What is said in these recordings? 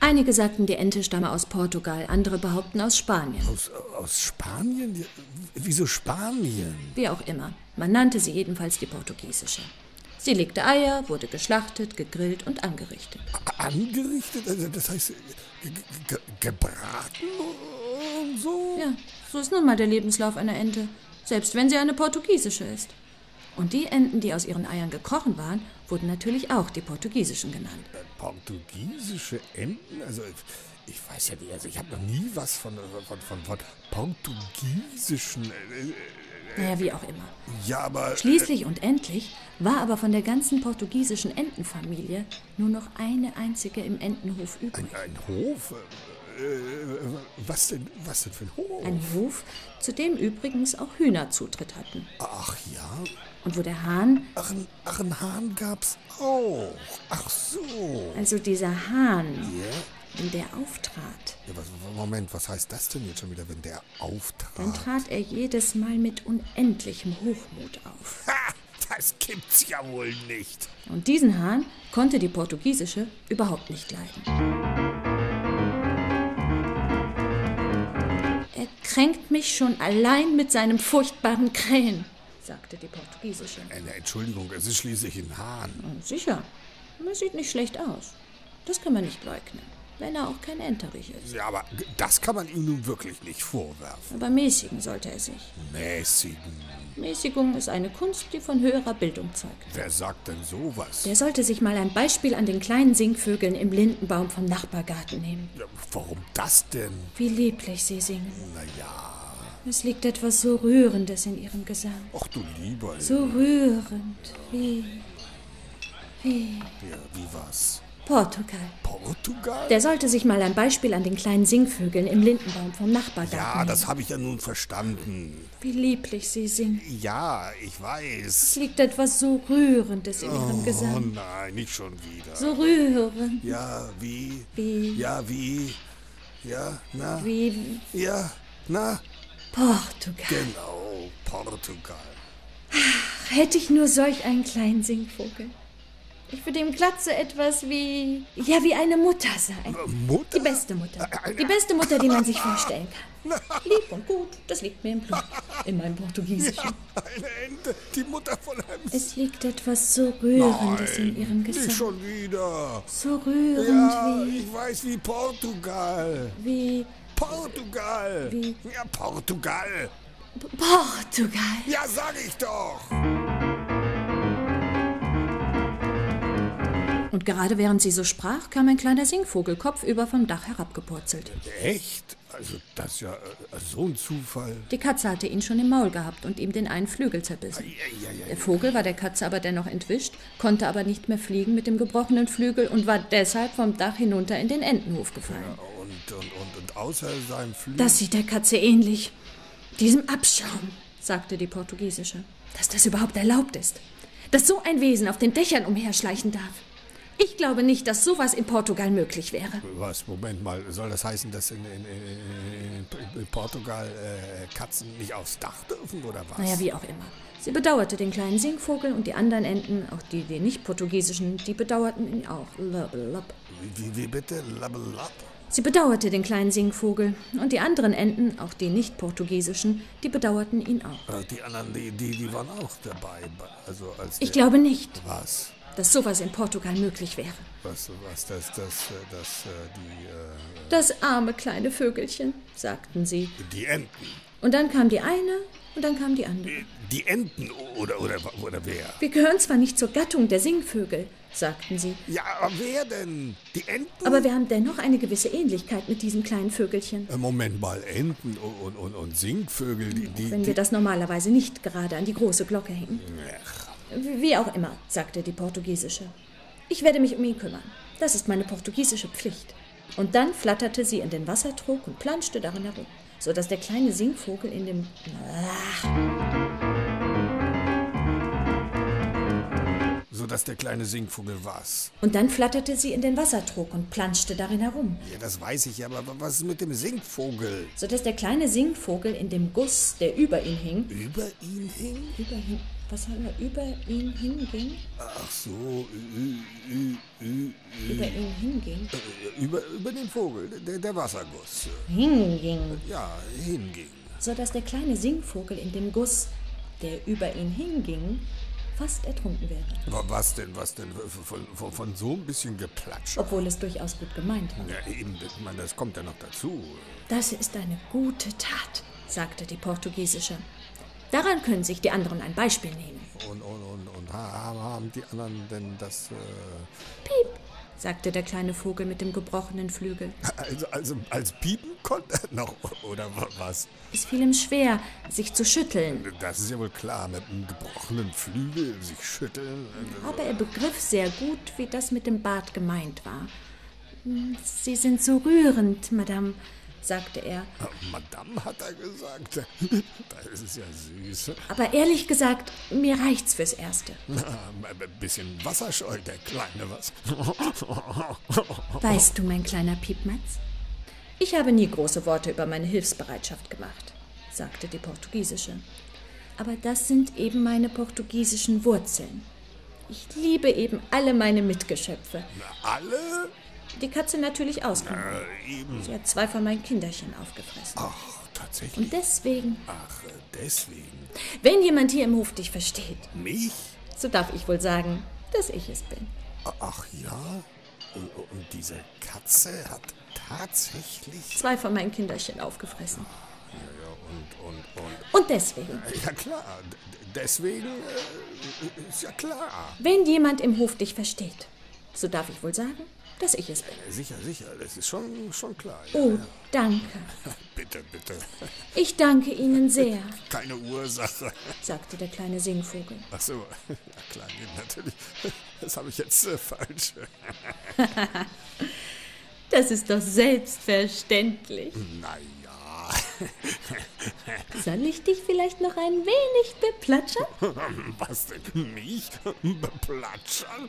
Einige sagten, die Ente stamme aus Portugal, andere behaupten aus Spanien. Aus Spanien? Wieso Spanien? Wie auch immer. Man nannte sie jedenfalls die portugiesische. Sie legte Eier, wurde geschlachtet, gegrillt und angerichtet. Angerichtet? Also das heißt gebraten und so? Ja, so ist nun mal der Lebenslauf einer Ente, selbst wenn sie eine portugiesische ist. Und die Enten, die aus ihren Eiern gekrochen waren, wurden natürlich auch die portugiesischen genannt. Portugiesische Enten? Also ich weiß ja nicht, also ich habe noch nie was von portugiesischen... Naja, wie auch immer. Ja, aber... Schließlich und endlich war aber von der ganzen portugiesischen Entenfamilie nur noch eine einzige im Entenhof übrig. Ein Hof? Was denn für ein Hof? Ein Hof, zu dem übrigens auch Hühner Zutritt hatten. Ach ja? Und wo der Hahn... Ach, einen Hahn gab's auch. Ach so. Also dieser Hahn, Ja? wenn der auftrat, Ja, Moment, was heißt das denn jetzt schon wieder, wenn der auftrat? dann trat er jedes Mal mit unendlichem Hochmut auf. Ha! Das gibt's ja wohl nicht. Und diesen Hahn konnte die portugiesische überhaupt nicht leiden. Er kränkt mich schon allein mit seinem furchtbaren Krähen, sagte die portugiesische. Entschuldigung, es ist schließlich ein Hahn. Sicher, er sieht nicht schlecht aus. Das kann man nicht leugnen, wenn er auch kein Enterich ist. Ja, aber das kann man ihm nun wirklich nicht vorwerfen. Aber mäßigen sollte er sich. Mäßigen. Mäßigung ist eine Kunst, die von höherer Bildung zeugt. Wer sagt denn sowas? Der sollte sich mal ein Beispiel an den kleinen Singvögeln im Lindenbaum vom Nachbargarten nehmen. Ja, warum das denn? Wie lieblich sie singen. Naja. Es liegt etwas so Rührendes in ihrem Gesang. Ach du lieber. So rührend wie Ja, wie was? Portugal. Portugal? Der sollte sich mal ein Beispiel an den kleinen Singvögeln im Lindenbaum vom Nachbargarten Ja, nehmen. das habe ich ja nun verstanden. Wie lieblich sie singen. Ja, ich weiß. Es liegt etwas so Rührendes in ihrem Oh Gesang. nein, nicht schon wieder. So rührend. Ja, wie? Wie? Ja, wie? Ja, na? Wie Ja, na? Portugal. Genau, Portugal. Hätte ich nur solch einen kleinen Singvogel. Ich würde ihm Glatze etwas wie eine Mutter sein. Mutter? Die beste Mutter. Die beste Mutter, die man sich vorstellen kann. Lieb und gut, das liegt mir im Blut. In meinem Portugiesischen. Eine Ente, die Mutter von einem... Es liegt etwas so Rührendes in ihrem Nicht Gesang. schon wieder. So rührend Ja, ich weiß, wie Portugal. wie Portugal. Wie? Ja, Portugal. Portugal. Ja, sag ich doch. Und gerade während sie so sprach, kam ein kleiner Singvogel kopfüber vom Dach herabgepurzelt. Echt? Also das ist ja so ein Zufall. Die Katze hatte ihn schon im Maul gehabt und ihm den einen Flügel zerbissen. Der Vogel war der Katze aber dennoch entwischt, konnte aber nicht mehr fliegen mit dem gebrochenen Flügel und war deshalb vom Dach hinunter in den Entenhof gefallen. Und außer seinem Flügel... Das sieht der Katze ähnlich. Diesem Abschaum, sagte die portugiesische, dass das überhaupt erlaubt ist. Dass so ein Wesen auf den Dächern umherschleichen darf. Ich glaube nicht, dass sowas in Portugal möglich wäre. Was? Moment mal. Soll das heißen, dass in Portugal Katzen nicht aufs Dach dürfen, oder was? Naja, wie auch immer. Sie bedauerte den kleinen Singvogel und die anderen Enten, auch die nicht-portugiesischen, die bedauerten ihn auch. Wie bitte? Labbelab? Sie bedauerte den kleinen Singvogel und die anderen Enten, auch die nicht-portugiesischen, die bedauerten ihn auch. Die anderen, die waren auch dabei. Also als Ich glaube nicht, Was? dass sowas in Portugal möglich wäre. Was, Das arme kleine Vögelchen, sagten sie. die Enten. Und dann kam die eine und dann kam die andere. Die Enten oder wer? Wir gehören zwar nicht zur Gattung der Singvögel, sagten sie, Ja, aber wer denn? Die Enten? aber wir haben dennoch eine gewisse Ähnlichkeit mit diesem kleinen Vögelchen. Moment mal, Enten und Singvögel, Wenn wir das normalerweise nicht gerade an die große Glocke hängen. Wie auch immer, sagte die portugiesische. Ich werde mich um ihn kümmern. Das ist meine portugiesische Pflicht. Und dann flatterte sie in den Wassertrog und planschte darin herum, sodass der kleine Singvogel in dem... Sodass der kleine Singvogel was? Und dann flatterte sie in den Wassertrog und planschte darin herum, Ja, das weiß ich ja, aber was ist mit dem Singvogel? sodass der kleine Singvogel in dem Guss, der über ihn hing, Über ihn hing? Was er über ihn hinging? Ach so, Über ihn hinging? über den Vogel, der Wasserguss. Hinging. Ja, hinging. So dass der kleine Singvogel in dem Guss, der über ihn hinging, fast ertrunken wäre. Was denn? Von so ein bisschen Geplatscher? Obwohl es durchaus gut gemeint war. Ja, eben, ich meine, das kommt ja noch dazu. Das ist eine gute Tat, sagte die Portugiesische. Daran können sich die anderen ein Beispiel nehmen. Und haben die anderen denn das... Piep, sagte der kleine Vogel mit dem gebrochenen Flügel. Also als Piepen konnte er noch, oder was? Es fiel ihm schwer, sich zu schütteln. Das ist ja wohl klar, mit einem gebrochenen Flügel sich schütteln. Aber er begriff sehr gut, wie das mit dem Bart gemeint war. Sie sind so rührend, Madame, sagte er. Madame, hat er gesagt. Das ist ja süß. Aber ehrlich gesagt, mir reicht's fürs Erste. Ein bisschen wasserscheu, der Kleine, was? Weißt du, mein kleiner Piepmatz, ich habe nie große Worte über meine Hilfsbereitschaft gemacht, sagte die Portugiesische. Aber das sind eben meine portugiesischen Wurzeln. Ich liebe eben alle meine Mitgeschöpfe. Na, alle? Die Katze natürlich ausgenommen. Eben. Sie hat 2 von meinen Kinderchen aufgefressen. Ach, tatsächlich? Und deswegen, Ach, deswegen. wenn jemand hier im Hof dich versteht, Mich? so darf ich wohl sagen, dass ich es bin. Ach ja? Und diese Katze hat tatsächlich... 2 von meinen Kinderchen aufgefressen. Ja, und... Und deswegen, Ja klar, deswegen ist ja klar. wenn jemand im Hof dich versteht, so darf ich wohl sagen, dass ich es bin. Sicher, das ist schon klar. Ja. Oh, danke. Bitte. Ich danke Ihnen sehr, Keine Ursache. sagte der kleine Singvogel. Ach so, ja klar, nee, natürlich. Das habe ich jetzt falsch. Das ist doch selbstverständlich. Naja. Soll ich dich vielleicht noch ein wenig beplatschern? Was denn? Mich? Beplatschern?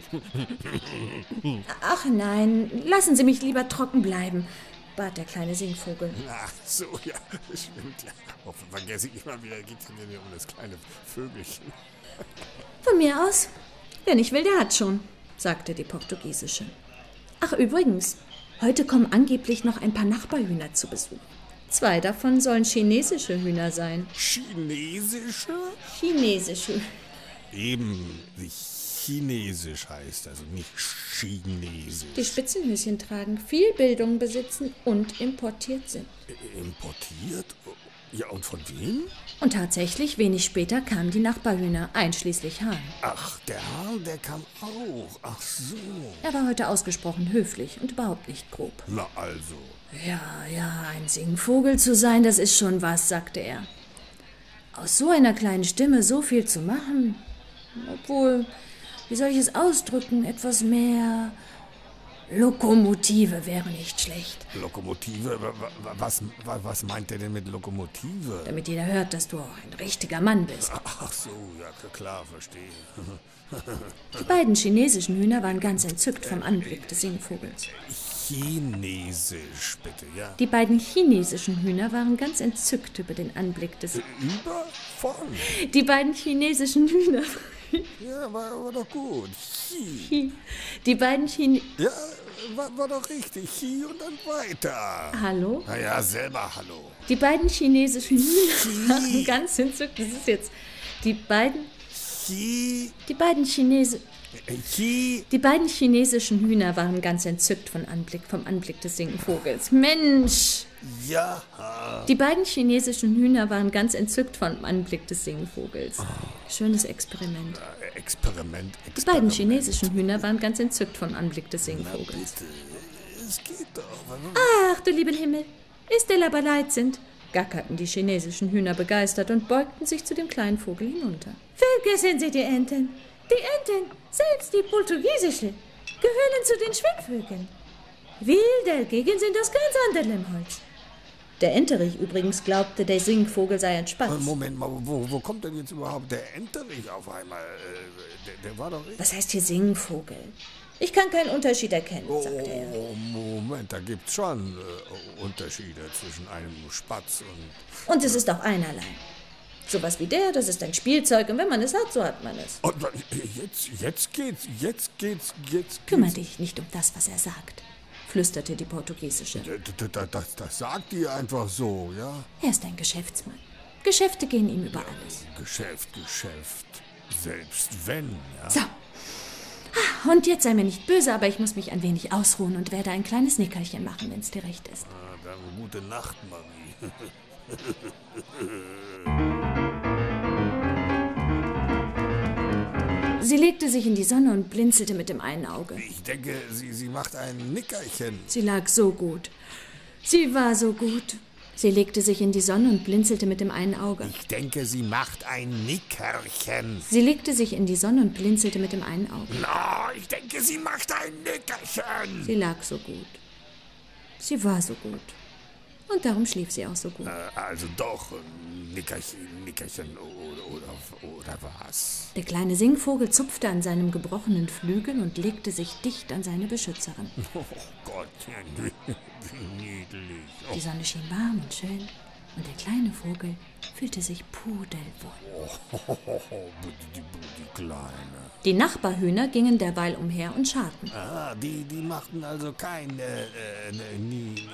Ach nein, lassen Sie mich lieber trocken bleiben, bat der kleine Singvogel. Ach so, ja, stimmt ja. Oh, vergesse ich immer wieder, geht es denn um das kleine Vögelchen. Von mir aus, wer nicht will, der hat schon, sagte die Portugiesische. Ach übrigens, heute kommen angeblich noch ein paar Nachbarhühner zu Besuch. 2 davon sollen chinesische Hühner sein. Chinesische? Chinesische. Eben, wie chinesisch heißt, also nicht chinesisch. Die Spitzenhöschen tragen, viel Bildung besitzen und importiert sind. Importiert? Ja, und von wem? Und tatsächlich, wenig später kamen die Nachbarhühner, einschließlich Hahn. Ach, der Hahn, der kam auch. Ach so. Er war heute ausgesprochen höflich und überhaupt nicht grob. Na also. Ja, ein Singvogel zu sein, das ist schon was, sagte er. Aus so einer kleinen Stimme so viel zu machen. Obwohl, wie soll ich es ausdrücken, etwas mehr Lokomotive wäre nicht schlecht. Lokomotive? Was meint er denn mit Lokomotive? Damit jeder hört, dass du auch ein richtiger Mann bist. Ach so, ja klar, verstehe. Die beiden chinesischen Hühner waren ganz entzückt vom Anblick des Singvogels. Chinesisch, bitte, ja. Die beiden chinesischen Hühner waren ganz entzückt über den Anblick des... Von? Die beiden chinesischen Hühner... Ja, war doch gut. Die beiden Ja, war doch richtig. Chi und dann weiter. Hallo? Naja, selber hallo. Die beiden chinesischen Hühner waren ganz entzückt. Das ist jetzt... Die beiden chinesischen Hühner waren ganz entzückt vom Anblick des Singvogels. Mensch! Ja. Die beiden chinesischen Hühner waren ganz entzückt vom Anblick des Singvogels. Schönes Experiment. Experiment. Die beiden chinesischen Hühner waren ganz entzückt vom Anblick des Singvogels. Bitte, es geht doch. Ach, du lieben Himmel, ist der aber leid sind, gackerten die chinesischen Hühner begeistert und beugten sich zu dem kleinen Vogel hinunter. Vergessen Sie die Enten. Die Enten, selbst die portugiesische, gehören zu den Schwimmvögeln. Wir dagegen sind aus ganz anderem Holz. Der Enterich übrigens glaubte, der Singvogel sei ein Spatz. Moment mal, wo kommt denn jetzt überhaupt der Enterich auf einmal? Der war doch... Was heißt hier Singvogel? Ich kann keinen Unterschied erkennen, sagte er. Oh, Moment, da gibt's schon Unterschiede zwischen einem Spatz und... Und es ist auch einerlei. Sowas wie der, das ist ein Spielzeug und wenn man es hat, so hat man es. Und jetzt geht's. Kümmere dich nicht um das, was er sagt, flüsterte die Portugiesische. Das sagt die einfach so, ja? Er ist ein Geschäftsmann. Geschäfte gehen ihm über alles. Geschäft. Selbst wenn, ja? So. Und jetzt sei mir nicht böse, aber ich muss mich ein wenig ausruhen und werde ein kleines Nickerchen machen, wenn es dir recht ist. Dann gute Nacht, Marie. Sie legte sich in die Sonne und blinzelte mit dem einen Auge. Ich denke, sie macht ein Nickerchen. Sie lag so gut. Sie war so gut. Sie legte sich in die Sonne und blinzelte mit dem einen Auge. Ich denke, sie macht ein Nickerchen. Sie legte sich in die Sonne und blinzelte mit dem einen Auge. Ich denke, sie macht ein Nickerchen. Sie lag so gut. Sie war so gut. Und darum schlief sie auch so gut. Also doch, Nickerchen oder was? Der kleine Singvogel zupfte an seinem gebrochenen Flügel und legte sich dicht an seine Beschützerin. Oh Gottchen, wie niedlich. Die Sonne schien warm und schön und der kleine Vogel fühlte sich pudelwohl. Die Kleine. Die Nachbarhühner gingen derweil umher und scharrten. Die machten also kein nie.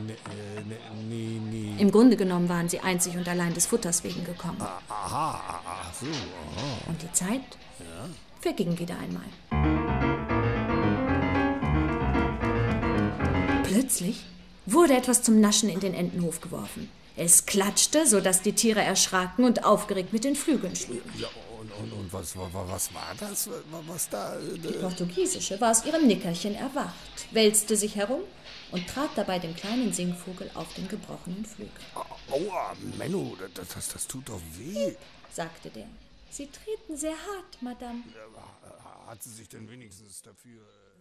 Im Grunde genommen waren sie einzig und allein des Futters wegen gekommen. So. Und die Zeit verging wieder einmal. Plötzlich wurde etwas zum Naschen in den Entenhof geworfen. Es klatschte, sodass die Tiere erschraken und aufgeregt mit den Flügeln schlugen. Ja, und was war das? Was da? Die Portugiesische war aus ihrem Nickerchen erwacht, wälzte sich herum und trat dabei dem kleinen Singvogel auf den gebrochenen Flügel. Aua, Menno, das tut doch weh, sagte der. Sie treten sehr hart, Madame. Hat sie sich denn wenigstens dafür...